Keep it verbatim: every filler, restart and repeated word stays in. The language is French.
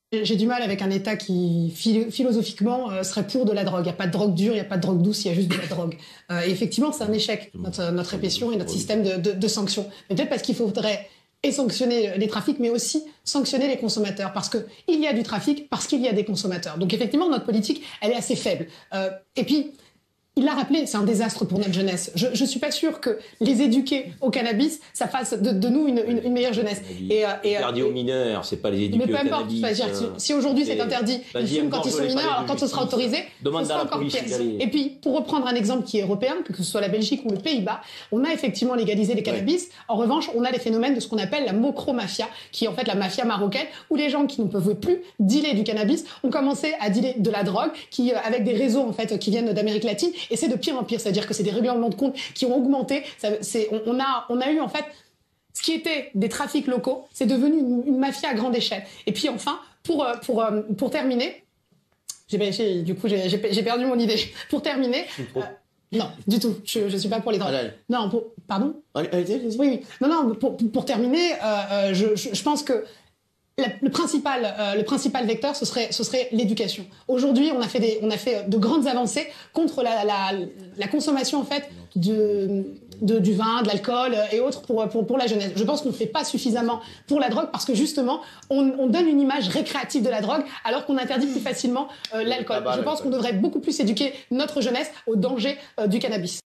J'ai du mal avec un État qui, philosophiquement, euh, serait pour de la drogue. Il n'y a pas de drogue dure, il n'y a pas de drogue douce, il y a juste de la drogue. Euh, et effectivement, c'est un échec, notre, notre répression et notre système de, de, de sanctions. Mais peut-être parce qu'il faudrait et sanctionner les trafics, mais aussi sanctionner les consommateurs. Parce qu'il y a du trafic, parce qu'il y a des consommateurs. Donc effectivement, notre politique, elle est assez faible. Euh, et puis... Il l'a rappelé, c'est un désastre pour notre jeunesse. Je ne suis pas sûre que les éduquer au cannabis, ça fasse de, de nous une, une, une meilleure jeunesse. Et, euh, et, interdit et, aux mineurs, c'est pas les éduquer mais peu au importe, cannabis. Dire, si, si aujourd'hui c'est interdit, ils fument quand ils sont mineurs, alors quand ce sera autorisé, demande ce sera encore pire. Et puis, pour reprendre un exemple qui est européen, que ce soit la Belgique ou les Pays-Bas, on a effectivement légalisé les cannabis. Ouais. En revanche, on a les phénomènes de ce qu'on appelle la mocro-mafia, qui est en fait la mafia marocaine, où les gens qui ne peuvent plus dealer du cannabis ont commencé à dealer de la drogue, qui, avec des réseaux en fait qui viennent d'Amérique latine, et c'est de pire en pire. C'est-à-dire que c'est des règlements de compte qui ont augmenté. Ça, on, on, a, on a eu en fait ce qui était des trafics locaux, c'est devenu une, une mafia à grande échelle. Et puis enfin, pour, pour, pour terminer, j'ai, du coup j'ai perdu mon idée. Pour terminer, euh, non, du tout, je ne suis pas pour les drogues. Allez. Non, pour, pardon. Allez, allez, allez. Oui, oui. Non, non, pour, pour terminer, euh, je, je, je pense que La, le principal, euh, le principal vecteur, ce serait, ce serait l'éducation. Aujourd'hui, on a fait des, on a fait de grandes avancées contre la, la, la consommation en fait de, de du vin, de l'alcool et autres pour, pour pour la jeunesse. Je pense qu'on ne fait pas suffisamment pour la drogue parce que justement, on, on donne une image récréative de la drogue alors qu'on interdit plus facilement euh, l'alcool. Je pense qu'on devrait beaucoup plus éduquer notre jeunesse au danger euh, du cannabis.